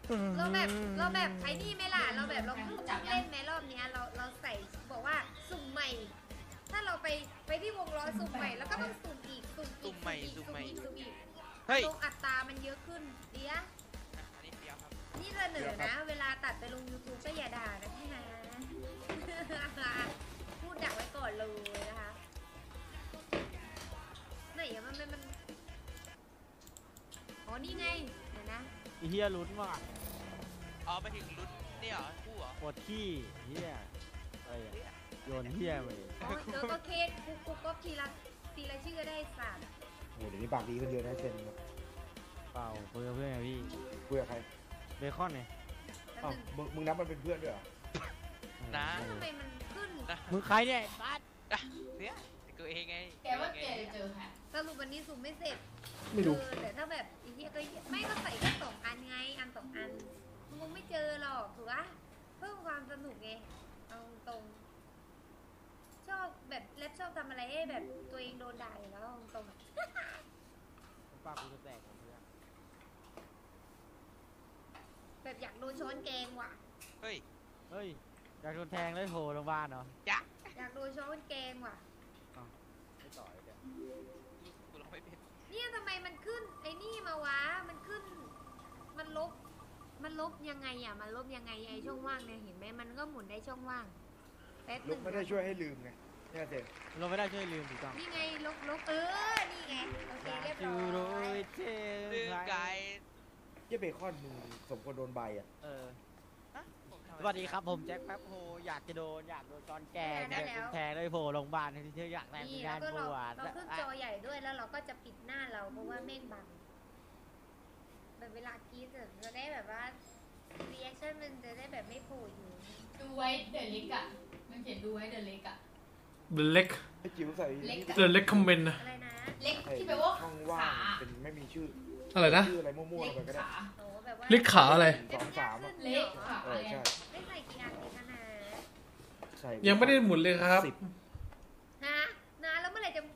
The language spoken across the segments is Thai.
เราแบบไอ้นี่ไหมล่ะเราแบบเราเพิ่งเล่นไหมรอบนี้เราใส่บอกว่าสุ่มใหม่ถ้าเราไปที่วงล้อสุ่มใหม่แล้วก็ต้องสุ่มอีกสุ่มอีกลงอัตรามันเยอะขึ้นเดี๋ยวนี่เสนอนะเวลาตัดไปลง YouTube ก็อย่าด่านะพี่นะพูดดักไว้ก่อนเลยนะคะไหนอะมันอ๋อนี่ไงเดี๋ยวนะเฮียลุ้นว่ะอ๋อไปถึงลุ้นนี่เหรอคู่เหรอปวดขี้เฮียอะไรโยนเฮียไปอ๋อเดี๋ยวก็เคสกูก็ทีละชื่อได้ศาสตร์โอ้เดี๋ยวนี้ปากดีกันเยอะนะเซนเปล่าเพื่อนไงพี่คุยกับใครเบคอนไงอ๋อมึงนับมันเป็นเพื่อนด้วยเหรอนะทำไมมันขึ้นมึงใครเนี่ยบัสเนี่ยกูเองไงแกว่าแกเจอค่ะสรุปวันนี้สุ่มไม่เสร็จไม่รู้แต่ถ้าแบบอีเหี้ยก็ไม่ก็ใส่แค่2 อันไงอัน2 อันมึงไม่เจอหรอกถูกปะเพิ่มความสนุกไงเอาตรงชอบแบบแรปชอบทำอะไรให้แบบตัวเองโดนด่าแล้วตรงปากกูจะแตกเพื่อนแบบอยากโดนช้อนแกงว่ะเฮ้ยอยากโดนแทงเลยโผล่โรงพยาบาลเหรออยากโดนช้อนแกงว่ะไม่ต่อยเดี๋ยวกูร้องไม่เป็นเนี่ยทำไมมันขึ้นไอ้นี่มาวะมันขึ้นมันลบยังไงอ่ะมันลบยังไงไอ้ช่องว่างเนี่ยเห็นไหมมันก็หมุนได้ช่องว่างลบไม่ได้ช่วยให้ลืมไงเนี่ยเซนลบไม่ได้ช่วยลืมถูกต้องนี่ไงลบนี่ไงโอเคเรียบร้อยลืมไกเจ้เบคอนมึงสมควรโดนใบอ่ะสวัสดีครับผมแจ็คแป๊บโฮอยากโดนจอนแกงแทงเลยโผล่โรงพยาบาลที่เธออยากแทงที่ด้านปวดเราขึ้นจอใหญ่ด้วยแล้วเราก็จะปิดหน้าเราเพราะว่าเมฆบังแบบเวลากีดจะได้แบบว่ารีแอคชั่นมันจะได้แบบไม่โผล่อยู่ดูไว้เดอะเล็กอ่ะมันเขียนดูไว้เดอะเล็กอ่ะเดอะเล็กไอ้จิ๋วใส่เดอะเล็กคอมเมนต์นะอะไรนะเล็กที่แปลว่าช่องว่างเป็นไม่มีชื่ออะไรนะชื่ออะไรมั่วๆไปก็ได้เล็กขาอะไร 2 3 เล็กขาอะไรใช่ไม่ใส่กี่อันเลยคะนะยังไม่ได้หมุนเลยครับนะแล้วเมื่อไหร่จะ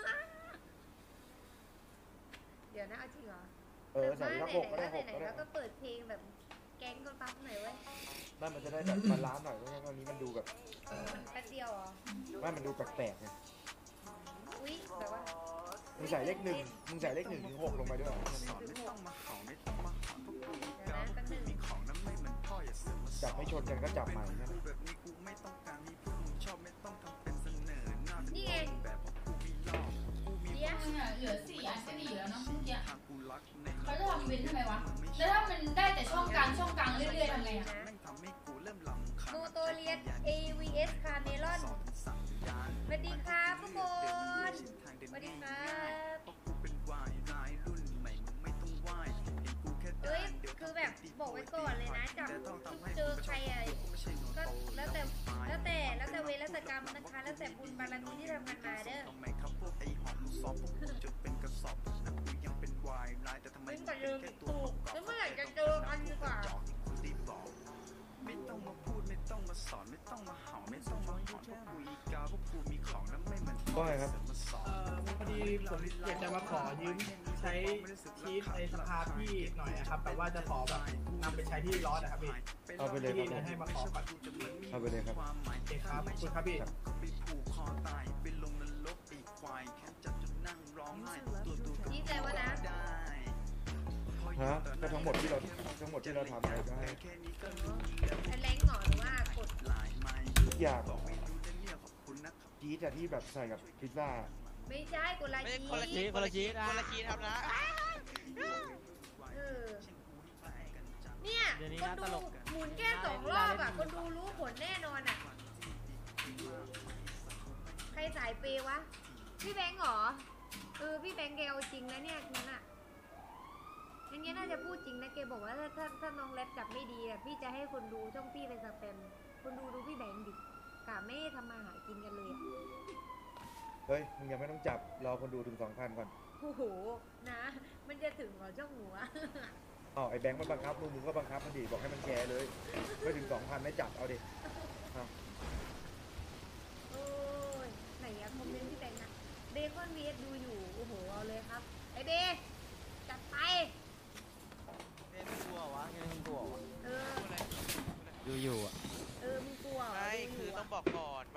เดี๋ยวนะเอาจริงเหรอใส่ละ6ก็ได้6ก็ได้แล้วก็เปิดเพลงแบบแก๊งคนปั๊บหน่อยเว้ยนั่นมันจะได้แบบบาลานซ์หน่อยเพราะงั้นตอนนี้มันดูแบบมันแป๊บเดียวเหรอไม่มันดูแปลกๆไงอุ้ยแบบว่ามึงใส่เลข 1มึงใส่เลข1 ถึง 6ลงไปด้วยจับไม่ชนกันก็จับใหม่นะนี่ไงเหลือ4 อันก็ดีแล้วเนาะเมื่อกี้เขาจะทำเว้นทำไมวะแล้วถ้ามันได้แต่ช่องกลางเรื่อยๆทำไงอ่ะโมโตเลียน AVS คาเมลอนสวัสดีครับทุกคนสวัสดีครับเอ้ยคือแบบบอกไว้ก่อนเลยนะจับเจอใครอะไรก็แล้วแต่เวรกรรมนะคะแล้วแต่บุญบารมีที่ทำกันมาเด้อเป็นแต่เดิมถูกแล้วเมื่อไหร่จะเจอกันดีกว่าไม่ต้องมาพูดไม่ต้องมาสอนไม่ต้องมาเห่าไม่ต้องมาหอนพวกกูอีกาพวกกูมีของนั้นไม่เหมือนก็ครับพอดีผมอยากจะมาขอยืมใช้ชีทในสภาพี่หน่อยนะครับแต่ว่าจะขอแบบนำไปใช้ที่ร้อนนะครับพี่เอาไปเลยครับให้มาขอก่อนเอาไปเลยครับเด็กครับคุณครับพี่ดีใจวะนะก็ทั้งหมดที่เราทำไปก็ให้แรงหงอหรือว่ากดทุกอย่างจีดที่แบบใส่กับพิซซ่าไม่ใช่คนละชีสทำนะเนี่ยคนดูหมุนแค่2 รอบอ่ะคนดูรู้ผลแน่นอนอ่ะใครสายเปวะพี่แบงค์หรอพี่แบงค์แกเอาจริงนะเนี่ยงั้นอ่ะอย่างเงี้ยน่าจะพูดจริงนะแกบอกว่าถ้าน้องแรปจับไม่ดีอ่ะพี่จะให้คนดูช่องพี่ไปสแปมคนดูพี่แบงค์ดิกะไม่ทำมาหากินกันเลยเฮ้ยมึงยังไม่ต้องจับรอคนดูถึง 2,000 ก่อนโอ้โหนะมันจะถึงเหรอช่องหัวไอ้แบงค์มันบังคับมึงก็บังคับมันดิบอกให้มันแชร์เลยไม่ถึง 2,000ไม่จับเอาดิโอ้ยไหนอะคอมเมนต์พี่แบงค์นะเบคอน vs ดูอยู่โอ้โหเอาเลยครับไอเบจัดไปไม่กลัววะยังกลัวว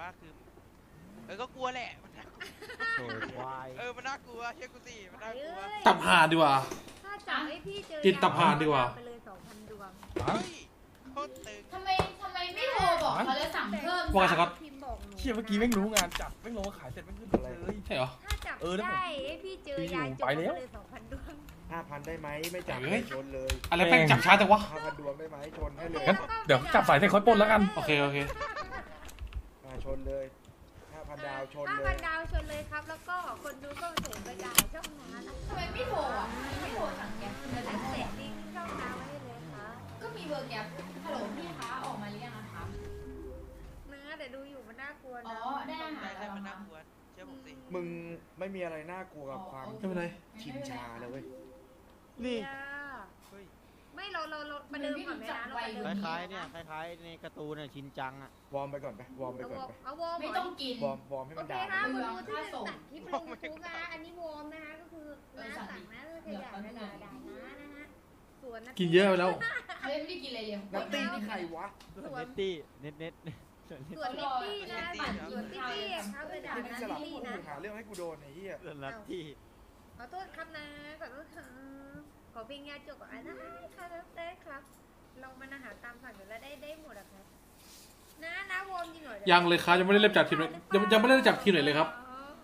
ว่าคือก็กลัวแหละมันน่าโอ้ยควายมันน่ากลัวเชื่อกูสิมันน่ากลัวตับห่านดีกว่าถ้าจับให้พี่เจอกินตับห่านดีกว่าไปเลย 2,000 ดวงเฮ้ยโคตรตึงทำไมไม่โทรบอกเขาแล้วสั่งเพิ่มว่าไงสก๊อตพิมพ์บอกหนูเชี่ยเมื่อกี้แม่งรู้งานจับแม่งลงมาขายเสร็จแม่งขึ้นเลยใช่เหรอถ้าจับแล้วผมได้ให้พี่เจอยายจบไปแล้วเลย 2,000 ดวง 5,000 ได้ไหมไม่จับเฮ้ยชนเลยอะไรแป้งจับช้าจังวะ 5,000 ดวงได้ไหมชนให้เลยงั้นเดี๋ยวจับสายเส้นเขาปล้นแล้วกันโอเคโอเคชนเลย 5,000 ดาวชนเลย 5,000 ดาวชนเลยครับ แล้วก็คนดูก็เสียงกระจายช่องนั้นทำไมไม่โทรอ่ะไม่โทรสั่งแก๊ปขึ้นมาแล้แล้ว วเสร็จลิงก์ช่องน้ำไว้ให้เลยค่ะก็มีเบอร์แก๊ปฮัลโหลพี่คะออกมาหรือยังอะคะเนื้อแต่ดูอยู่มันน่ากลัวอ๋นะอได้อาหารใช่แล้วมันเหรน่าอกลัวเชื่อผมสิมึงไม่มีอะไรน่ากลัวกับความไม่เป็นไรชินชาเลยเว้ยนี่เฮ้ยไม่เราประเดิมก่อนไหมนะเราประเดิมคล้ายๆเนี่ยคล้ายๆในการ์ตูนเนี่ยชินจังอ่ะวอร์มไปก่อนไปวอร์มไปก่อนไปเอาวอร์มไม่ต้องกินวอร์มให้โอมันเคด่าค่ะคุณดูที่ตัดคลิปลงยูทูบนะอันนี้วอร์มนะคะก็คือน้าสั่งนะขยันนะด่านะฮะส่วนกินเยอะไปแล้วเขายังไม่ได้กินอะไรเลยนัตตี้นี่ใครวะส่วนเนตตี้เน็ตส่วนนิตตี้นะส่วนนิตตี้เขาไปด่านี่นะสลับนิตกูตี้นะหาเรื่องให้กูโดนไอ้เหี้ยส่วนนัตตี้ขอโทษครับนะขอโทษค่ะขอเพลงยาจบก่อนได้ครับได้ครับเรามันอาหารตามสั่งอยู่แล้วได้หมดอะครับนะวอร์มจริงเหรอยังเลยครับยังไม่ได้เริ่มจับทีมเลยยังไม่ได้จับทีมไหนเลยครับ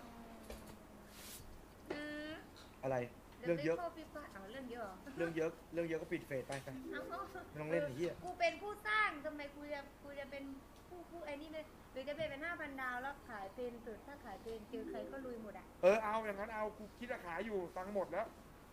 อะไรเรื่องเยอะเรื่องเยอะเรื่องเยอะก็ปิดเฟซไปไม่ต้องเล่นไอ้เหี้ยกูเป็นผู้สร้างทำไมกูจะเป็นผู้ไอ้นี่เลยหรือจะเป็น 5,000 ดาวแล้วขายเป็นสุดถ้าขายเป็นเจอใครก็ลุยหมดอ่ะเอาอย่างนั้นเอากูคิดราคาอยู่ตังค์หมดแล้ว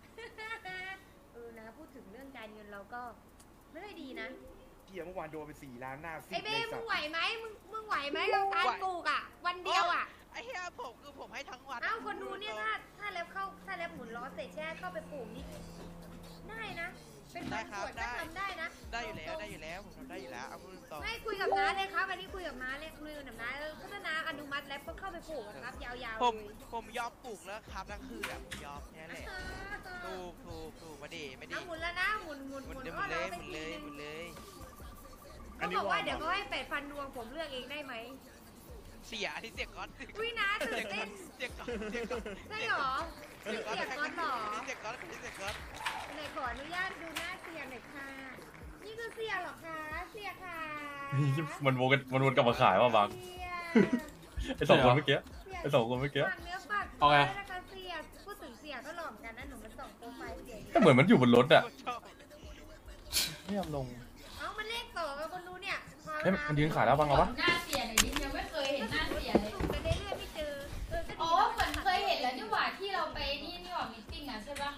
นะพูดถึงเรื่องการเงินเราก็ไม่ได้ดีนะเกี่ยเมื่อวานโดนไป4 ล้านหน้าซีไอ้ดเบ้เลยสัมึตงว์ไหวไหมมึงไหวไหมกับการปลูกอ่ะวันเดียวอ่ะไอ้เหี้ยผมให้ทั้งวันเอ้าคนดูเนี่ยถ้าเล็บหมุนล้อเสร็จแช่เข้าไปปลูกนี่ได้นะ เป็นบางส่วนก็ทำได้นะได้อยู่แล้วผมทำได้อยู่แล้วเอาพูดตรงไม่คุยกับน้าเลยครับอันนี้คุยกับน้าเลยคุยกับน้าพัฒนาอนุมัติแล้วก็เข้าไปปลูกครับยาวๆผมยอมปลูกแล้วครับนั่นคือแบบยอมแค่แหละถูกมาดิไม่ดิหมุนแล้วนะหมุนหมุนอ้อเลเรายไปหมุนทีเลยนึงหมุนเลยเขาบอกว่าเดี๋ยวเขาให้8,000 ดวงผมเลือกเองได้ไหมเสียที่เสียก้อนอุ้ยนะตื่นเต้นเสียก้อนใช่หรอเสียก้อนหรอเสียก้อนไหนขออนุญาตดูหน้าเสียหน่อยค่ะนี่คือเสียหรอคะเสียค่ะมันวนกลับมาขายว่ะบางไอ้สองคนเมื่อกี้ไอ้สองคนเมื่อกี้ฝากเนื้อฝากเอาไงนะคะเสียพูดถึงเสียก็หล่อมกันนะหนูมันส่งโปรไฟล์เสียก็เหมือนมันอยู่บนรถอ่ะชอบไม่ยอมลงเอ้ามันเลข2กับคนดูเนี่ยเฮ้ยมันยืนขายแล้วบ้างเหรอวะหน้าเสียหน่อยดิยังไม่เคยเห็นหน้าเสียเลยสุ่มกันเรื่อยๆไม่เจอก็ดีอ๋อเหมือนเคยเห็นแล้วนี่หว่าที่เราไปนี่หว่ามีตติ้งอ่ะใช่ปะ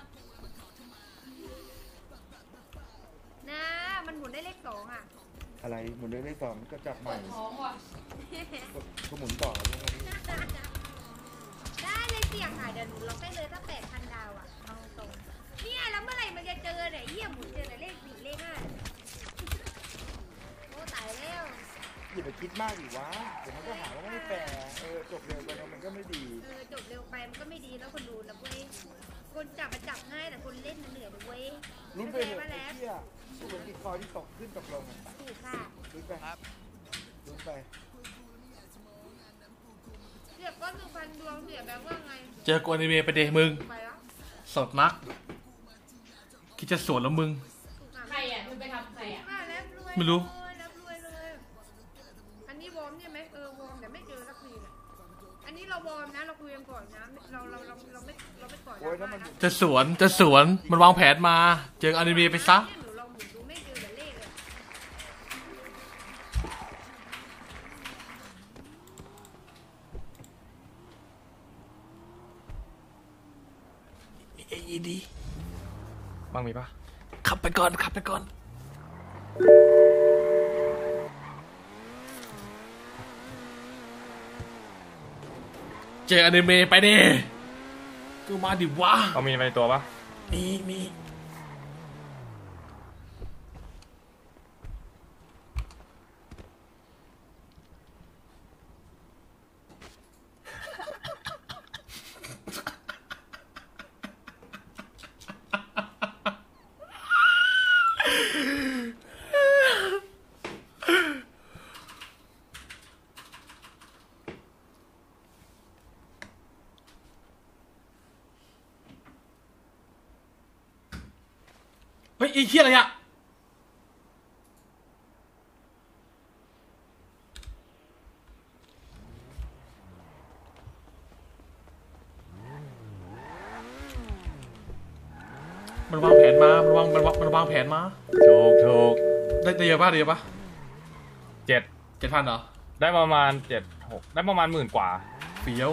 นะมันหมุนได้เลข2อ่ะอะไรหมุนเลข2ก็จับใหปม่วดท้องว่ะก็หมุนต่อพวกนี้ได้เลยเสี่ยงค่ะเดี๋ยวหนูล็อกได้เลยถ้า8,000 ดาวอ่ะเอาตรงเนี่ยแล้วเมื่อไหร่มันจะเจอเนี่ยเยี่ยหมุนเจอแต่เลข4เลข5โอ้ตายแล้วอย่าไปคิดมากดิวะเดี๋ยวมันก็หาว่าไม่แฟร์จบเร็วไปแล้วมันก็ไม่ดีจบเร็วไปมันก็ไม่ดีแล้วคนดูนะเว้ยคนจับมันจับง่ายแต่คนเล่นมันเหนื่อยนะเว้ยลุ้นไปเถอะไอ้เหี้ยสู้เหมือนติดคอยที่ตกขึ้นตกลงอะถูกค่ะลุ้นไปลุ้นไปเสียก้อน1,000 ดวงเสียแบบว่าไงเจอกูอนิเมะไปเดมึงไปแล้วสดนักคิดจะสวนแล้วมึงใครอ่ะคุณไปทำใครอ่ะแล้วรวยไม่รู้แล้วรวยเลยอันนี้วอร์มใช่ไหมวอร์มแต่ไม่เจอสักทีเลยอันนี้เราวอร์มนะเราคุยกันก่อนนะเราไม่ก่อนโอ้ยถ้ามันจะสวนมันวางแผนมา เจออนิเมะไปซะหนูลองหมุนดูไม่เจอแต่เลขเลย AED บางมีปะขับไปก่อน เจออนิเมะไปดิก็มาดิวะเอามีไปในตัวปะมีฮ้ยไอ้เหี้ยอะไรอะมันวางแผนมามันวางแผนมาถูกได้เยอะป่ะได้เยอะป่ะ 7,000 7,000เหรอได้ประมาณ7-6ได้ประมาณ10,000 กว่าเฟี้ยว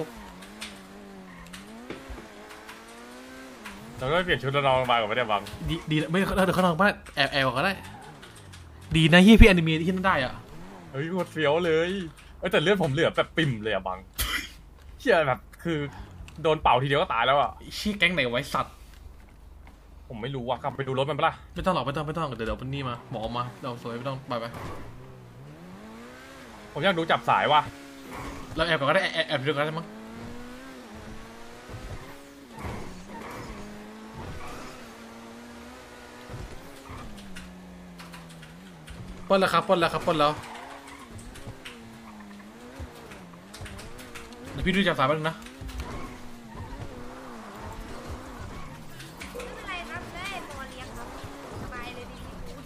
เราก็เปลี่ยนชุดแล้วนอนมากับไม่ได้บังดีไม่เดี๋ยวเขาลองบ้านแอบก็ได้ดีนะที่พี่อนิเมะที่นั่นได้อ่ะเฮ้ยโคตรเฟี้ยวเลยแต่เลือดผมเหลือแบบปิ่มเลยอะบังเชี่ยแบบคือโดนเป่าทีเดียวก็ตายแล้วอะชี้แก๊งไหนไว้สัตว์ผมไม่รู้ว่ะกลับไปดูรถมันปะล่ะไม่ต้องหรอกไม่ต้องเดี๋ยววันนี้มาหมอมาเราสวยไม่ต้องไปผมอยากดูจับสายว่ะเราแอบก่อนก็ได้แอบดูกันได้มั้งปล้นแล้วครับปล้นแล้วเดี๋ยวพี่ดูจับสายแป๊บนึงนะไม่เป็นไรครับได้พอเลี้ยงครับสบายเลยดี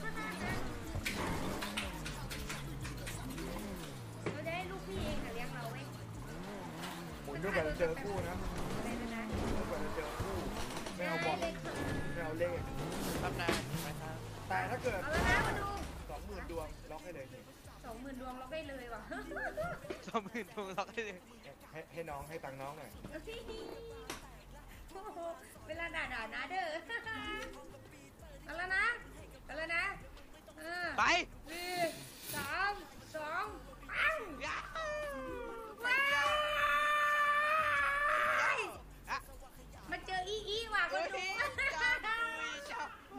เราจะให้ลูกพี่เองเลี้ยงเราเว้ยหมุนด้วยกันเจอคู่นะอะไรนะหมุนด้วยกันเจอคู่ไม่เอาบอลไม่เอาเลขทำนายไปครับแต่ถ้าเกิดเอาแล้วนะมาดู 20,000 ดวงล็อกให้เลย 20,000 ดวงเราได้เลยว่ะ 20,000 ดวงล็อกได้เลยให้น้องให้ตังค์น้องหน่อยโอ้โหเวลาด่านะเด้อเอาแล้วนะไป 4 3 2ปังยาว้ายมาเจออีว่ะเฮ้มาย ดูจับไป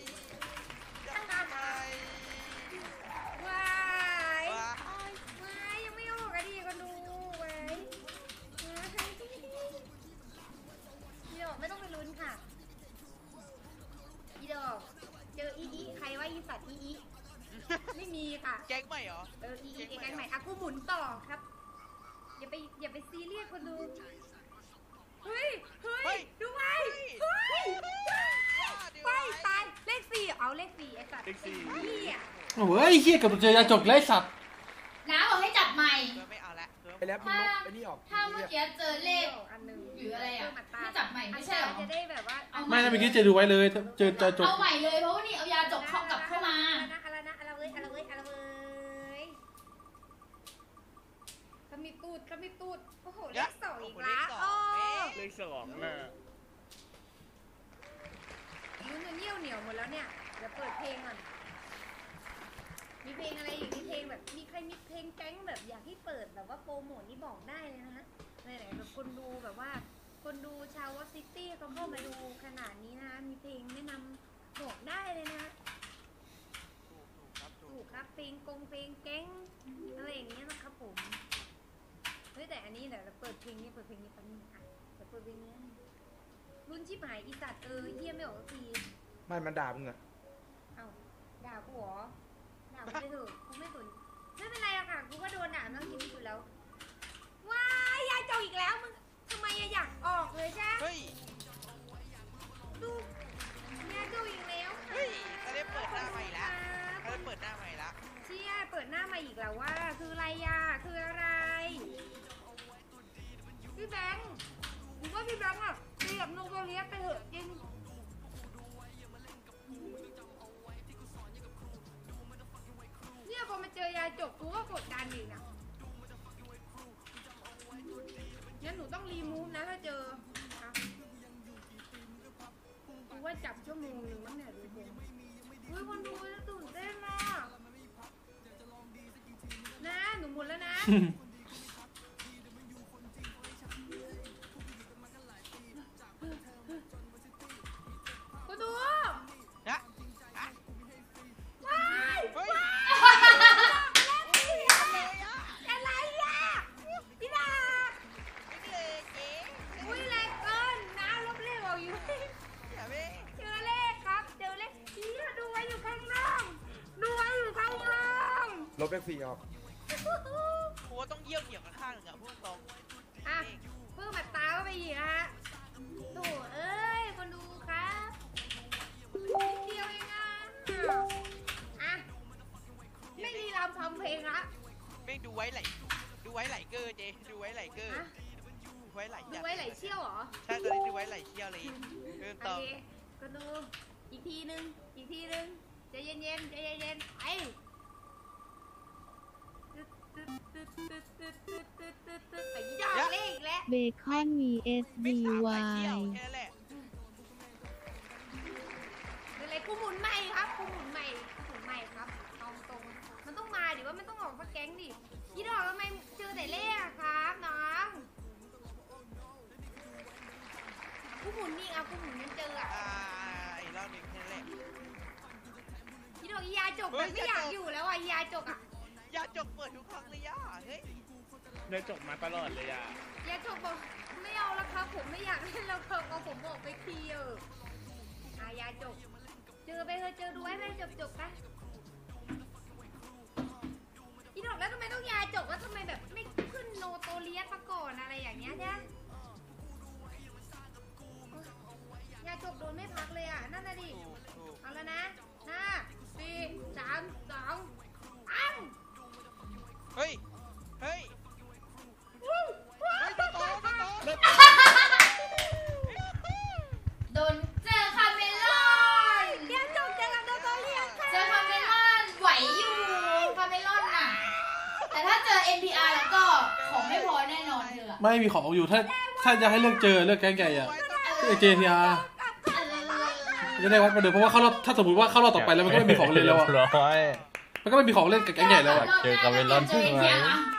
ว้ายยังไม่ออกอะดิคนดูไว้อีดอกไม่ต้องไปลุ้นค่ะอีดอกเจออีใครว่าอีสัตว์อีไม่มีค่ะแก๊งใหม่เหรออีแก๊งใหม่อะกูหมุนต่อครับอย่าไปซีเรียสคนดูเฮ้ยดูไว้ไปตายเลข 4เอาเลข 4ไอ้สัตว์เลข 4นี่อ่ะโอ้ยเฮียกับเจอยาจกไร้สัตว์น้าบอกให้จับใหม่ไม่เอาละไปแล้วมึงลบไอ้นี่ออกถ้าเมื่อกี้เจอเลขอันนึงหรืออะไรอ่ะให้จับใหม่ไม่ใช่หรอจะได้แบบว่าไม่นะเมื่อกี้เจอดูไว้เลยเจอจกเอาใหม่เลยเพราะว่านี่เอายาจกเข้ากลับเข้ามาอะไรเว้ยเขามีตูดโอ้โหเลข 2อีกแล้วโอ้เลข 2น่ะลุ้นจนเยี่ยวเหนียวหมดแล้วเนี่ยเดี๋ยวเปิดเพลงก่อนมีเพลงอะไรอีกมีเพลงแบบมีใครมีเพลงแก๊งแบบอยากให้เปิดแบบว่าโปรโมทนี่บอกได้เลยนะฮะไหนแบบคนดูแบบว่าคนดูชาววอซิตี้เขาเข้ามาดูขนาดนี้นะมีเพลงแนะนำบอกได้เลยนะถูกครับเพลงแก๊งอะไรอย่างเงี้ยนะครับผมเฮ้ยแต่อันนี้เดี๋ยวเราเปิดเพลงนี้แป๊บนึงอ่ะเดี๋ยวเปิดเพลงนี้รุ่นชิบหายอีสัตว์เยี่ยมไม่ออกสักทีไม่มันด่ามึงอะเอ้าด่ากูเหรอด่ากูไปเถอะกูไม่สนไม่เป็นไรอะค่ะกูก็โดนด่าทั้งชีวิตอยู่แล้วว้ายยายเจ้าอีกแล้วมึงทำไมอยากออกเลยใช่เฮ้ยดูยายเจ้าอีกแล้วเฮ้ยเขาได้เปิดหน้าใหม่ละเชี่ยเปิดหน้าใหม่อีกแล้วว่าคืออะไรอะคืออะไรพี่แบงค์หรือว่าพี่แบงค์อะเรียบโนโกเลียไปเถอะจริงเนี่ยพอมาเจอยายจบกูก็กดดันอีกนะงั้นหนูต้องรีมูฟนะถ้าเจอกูว่าจับชั่วโมงหนึ่งมั้งเนี่ยดูผมอุ้ยคนดูจะตื่นเต้นมากนะหนูหมุนแล้วนะกูดูว้ายอะไรอ่ะพี่ดาอุ้ยแรงเกินน้าลบเลขออกอยู่เจอเลขครับเจอเลขชี้ดูไว้อยู่ข้างนอกลบเลข 4 ออกกูว่าต้องเยี่ยวเหนียวข้างหนึ่งอะพูดตรงอ่ะเพิ่มมาตาเข้าไปอีกฮะโถ่เอ้ยคนดูครับนิดเดียวเองอ่ะดูไว้ไหลเกอร์เจดูไว้ไหลเกอร์ดูไว้ไหลดูไว้ไหลเชี่ยวเหรอใช่ตอนนี้ดูไว้ไหลเชี่ยวเลยเริ่มต่อก็ดูอีกทีนึงใจเย็นไปยอดเลขแล้วเบคอน VSBY อะไรกูหมุนใหม่ครับกูหมุนใหม่ครับตรงมันต้องมาดิว่ามันต้องออกมาแก๊งดิยี่ดอกทำไมเจอแต่เลขครับน้องกูหมุนนี่เอากูหมุนมันเจออีกรอบนึงแค่นั้นแหละยี่ดอกยาจกมันไม่อยากอยู่แล้วอ่ะยาจกเปิดทุกครั้งเลยย่าเฮ้ยได้จบมาตลอดเลยอ่ะยาจกบอกไม่เอาแล้วครับผมไม่อยากเล่นแล้วครับเอาผมบอกไปทียาจกเจอไปเถอะเจอดูไว้ไม่จบนะอีดอกแล้วทำไมต้องยาจกแล้วทำไมแบบไม่ขึ้นโนโตเลียสมาก่อนอะไรอย่างเงี้ยเนี่ยยาจกโดนไม่พักเลยอ่ะนั่นน่ะดิเอาแล้วนะ5 4 3 2อ้าวเฮ้ยโดนเจอคาเมลอนยาจกเจอกับโนโตเลียสค่ะเจอคาเมลอนไหวอยู่คาเมลอนน่ะแต่ถ้าเจอ NPR แล้วก็ของไม่พอแน่นอนเธอไม่มีของอยู่ถ้าจะให้เลือกเจอเลือกแก๊งใหญ่อะJTR จะได้วัดมาเดิมเพราะว่าถ้าสมมติว่าเข้ารอบต่อไปแล้วมันก็ไม่มีของเล่นแล้วอะมันก็ไม่มีของเล่นกับแก๊งใหญ่แล้วอะเจอคาเมลอนใช่ไหม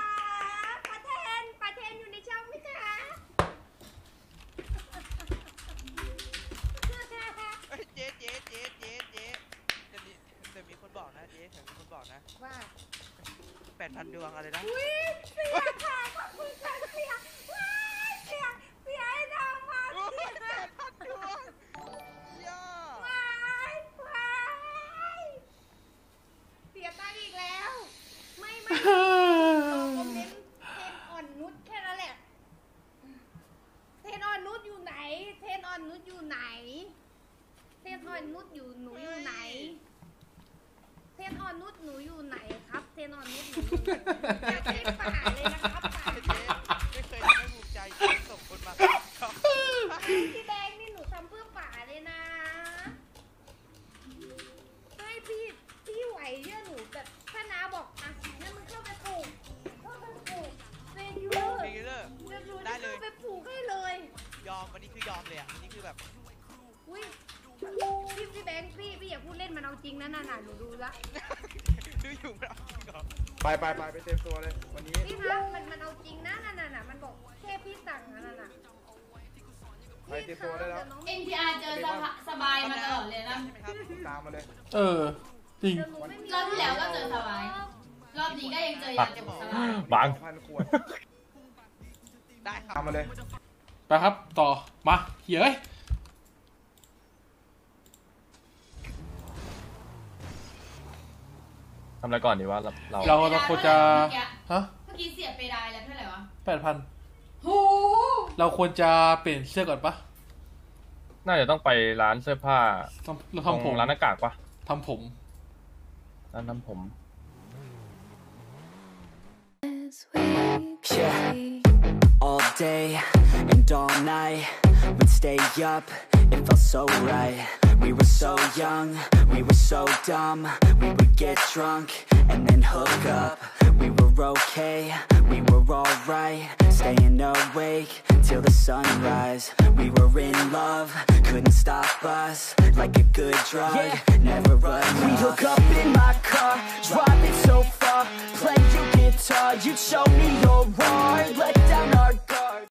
ปาเทนอยู่ในช่องไหมคะเจ๊แต่มีคนบอกนะเจ๊แต่มีคนบอกนะว่า 8,000 ดวงอะไรนะอุ้ยเสียค่ะขอบคุณค่ะเสียให้ดาวมา 8,000 ดวงย่าเสียตังค์อีกแล้วไม่คอมเมนต์เทนอ่อนนุชแค่นั้นแหละเทนอ่อนนุชอยู่ไหนเทนอ่อนนุชอยู่ไหนเทนอ่อนนุชอยู่หนูอยู่ไหนเทนอ่อนนุชหนูอยู่ไหนครับเทนอ่อนนุชหนูอยู่ไหนเจ๊ป่าเลยนะครับป่าไม่เคยทำให้ภูมิใจส่งคนมาพี่แดงนี่หนูทำเพื่อป่าเลยนะให้พี่ไหวเชื่อหนูแต่ถ้าน้าบอกอ่ะงั้นมึงเข้าไปปลูกเซยูเลอร์ได้เลยไปปลูกให้เลยยอมวันนี้คือยอมเลยอ่ะวันนี้คือแบบอุ้ยพี่แบงค์พี่อย่าพูดเล่นมันเอาจริงนะน่ะหนูดูละดูอยู่มันเอาจริงเหรอไปเต็มตัวเลยวันนี้พี่คะมันเอาจริงนะน่ะมันบอกแค่พี่สั่งน่ะไปเต็มตัวได้แล้ว NPR เจอสบายมาตลอดเลยนะตามมาเลยจริงรอบที่แล้วก็เจอสบายรอบนี้ก็ยังเจออย่างเจ็บสบายบาง 1,000 ขวดได้ครับตามมาเลยไปครับต่อมาเฮ้ยทำอะไรก่อนดีวะเราควรจะฮะเมื่อกี้เสียไปได้แล้วเท่าไหร่วะ 8,000โหเราควรจะเปลี่ยนเสื้อก่อนปะน่าจะต้องไปร้านเสื้อผ้าเราทำผมร้านหน้ากากปะทำผมร้านทำผม All day and all night we'd stay up, it felt so right. We were so young, we were so dumb. We would get drunk and then hook up. We were okay, we were alright. Staying awake till the sunrise. We were in love, couldn't stop us. Like a good drug, never enough. We hook up in my car, driving so far. Play your guitar, you'd show me your art.